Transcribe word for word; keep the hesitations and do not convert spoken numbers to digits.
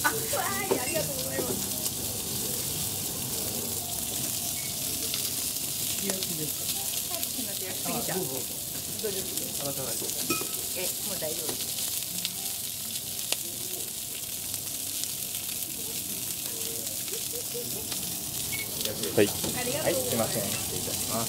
い、ありがとうございます。 焼きですか。 はい、すみません、焼きすぎちゃう。 どうぞどうぞ。 どうぞどうぞ。 あなたないです。 え、もう大丈夫です。 はい。 ありがはい、 とうございます。 すいません。失礼いたします。